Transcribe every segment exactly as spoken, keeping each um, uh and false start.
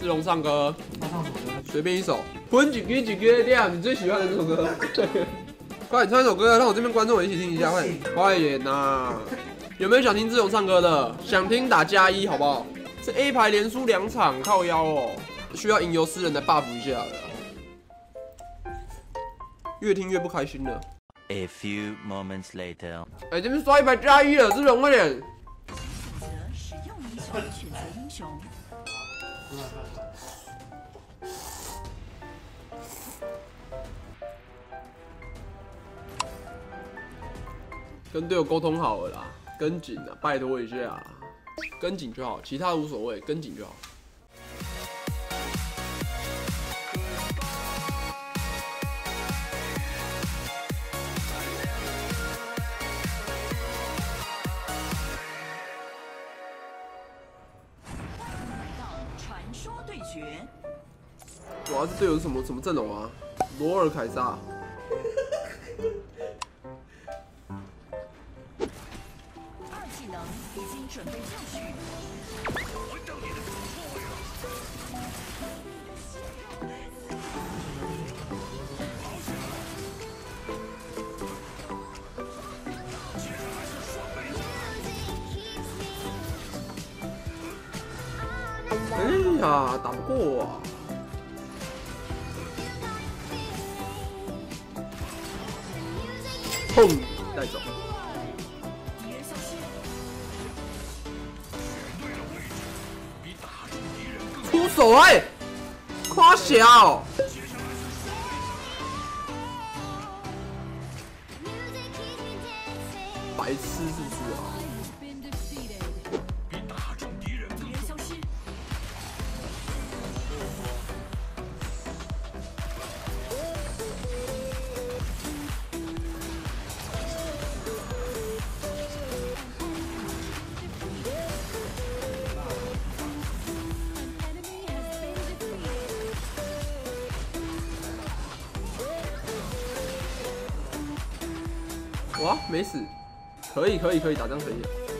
志龙唱歌，他唱什么歌？随便一首。混几歌几歌亮，你最喜欢的这首歌？快点唱一首歌，让我这边观众一起听一下，快点，快点呐！有没有想听志龙唱歌的？想听打加一，好不好？这 A 排连输两场，靠腰哦，需要吟游诗人来 buff 一下了。越听越不开心了。 A few moments later， 哎、欸，这边刷一排加一了，志龙快点！ 使用英雄选择英雄。 跟队友沟通好了啦，跟紧啊，拜托一下、啊，跟紧就好，其他无所谓，跟紧就好。 传说对决。 哇，这队友是什么什么阵容啊？罗尔凯撒。 二技能已经准备就绪。 哎呀，打不过啊！砰，带走。出手哎、欸，夸小。白痴是不是啊？哇，没死，可以可以可以，打仗可以。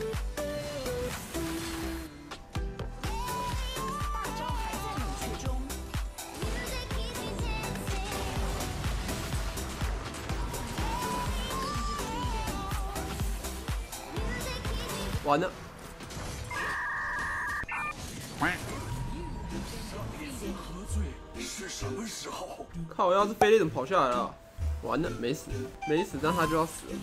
完了。靠！要是飞雷怎么跑下来了？完了，没死，没死，但他就要死了。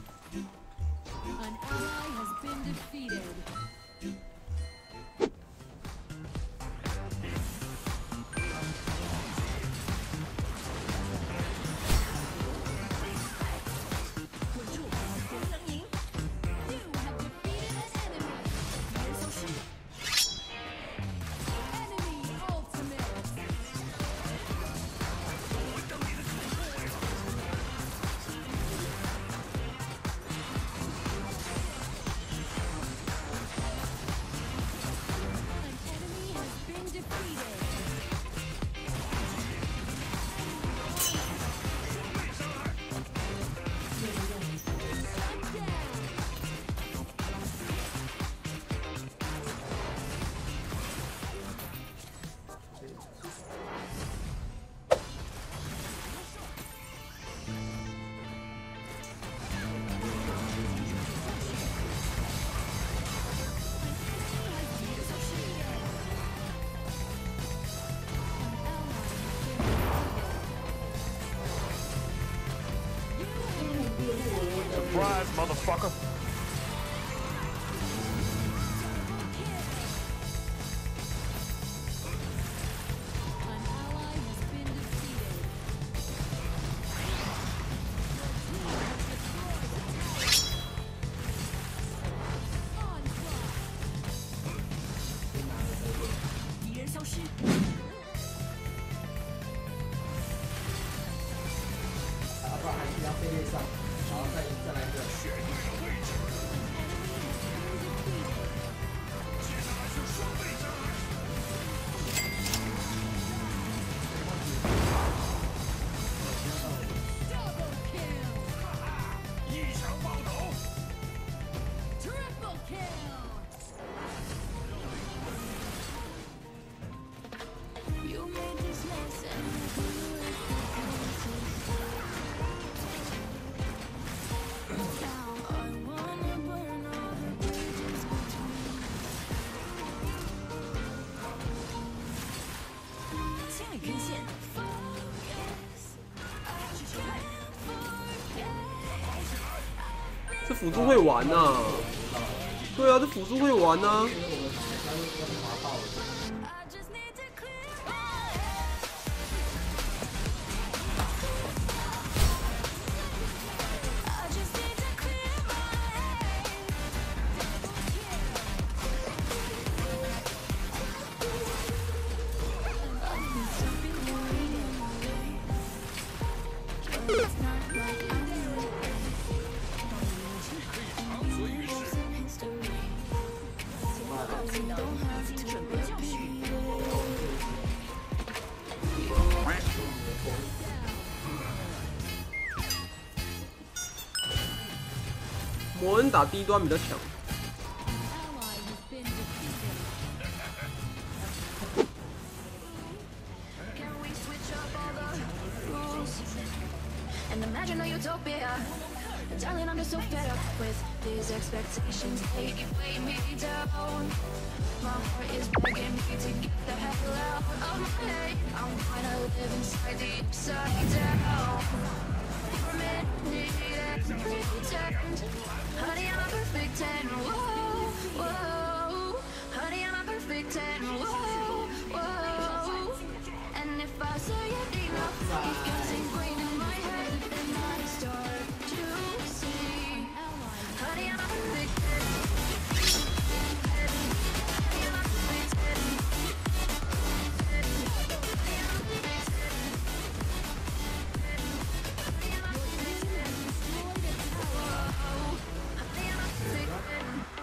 Surprise, motherfucker! 辅助会玩呐、啊。对啊，这辅助会玩呐、啊。摩恩打低端比较强。 And imagine a utopia. Darling, I'm just so fed up with these expectations. They weigh me down. My heart is begging me to get the hell out of my head. I'm trying to live inside the upside down. For a minute, pretend. Honey, I'm a perfect ten. Whoa, whoa. Honey, I'm a perfect ten. Whoa, whoa. And if I say it enough, it gets ingrained in my head, and I start to see. Honey, I'm a perfect ten. Honey, I'm a perfect ten. Honey, I'm a perfect ten.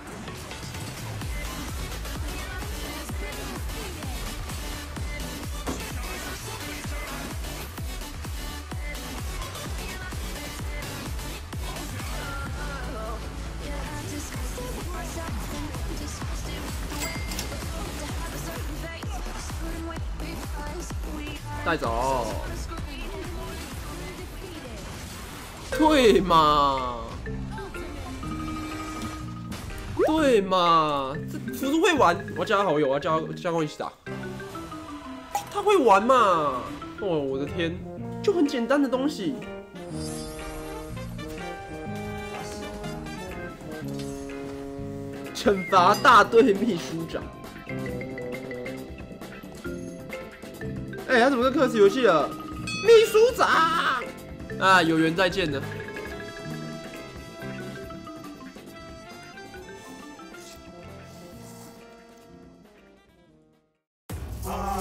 带走，对嘛？对嘛？这辅助会玩，我要加他好友，我要加加跟我一起打。他会玩嘛？哦，我的天，就很简单的东西。惩罚大队秘书长。哎、欸，他怎么跟克斯游戏了？秘书长啊，有缘再见呢。 Ah!